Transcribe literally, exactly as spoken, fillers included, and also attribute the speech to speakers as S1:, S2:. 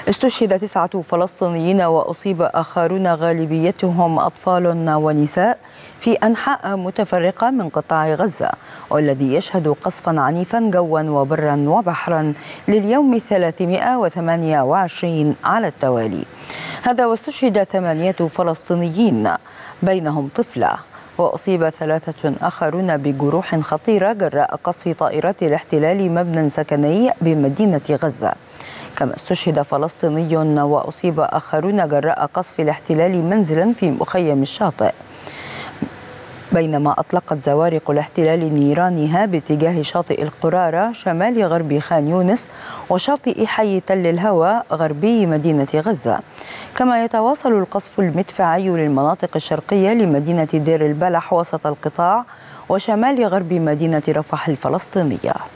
S1: استشهد تسعة فلسطينيين وأصيب آخرون غالبيتهم أطفال ونساء في أنحاء متفرقة من قطاع غزة، والذي يشهد قصفا عنيفا جوا وبرا وبحرا لليوم الثلاثمائة وثمانية وعشرين على التوالي. هذا واستشهد ثمانية فلسطينيين بينهم طفلة، وأصيب ثلاثة آخرون بجروح خطيرة جراء قصف طائرات الاحتلال مبنى سكني بمدينة غزة. كما استشهد فلسطيني وأصيب آخرون جراء قصف الاحتلال منزلا في مخيم الشاطئ، بينما أطلقت زوارق الاحتلال نيرانها باتجاه شاطئ القرارة شمال غرب خان يونس وشاطئ حي تل الهوى غربي مدينة غزة. كما يتواصل القصف المدفعي للمناطق الشرقية لمدينة دير البلح وسط القطاع وشمال غرب مدينة رفح الفلسطينية.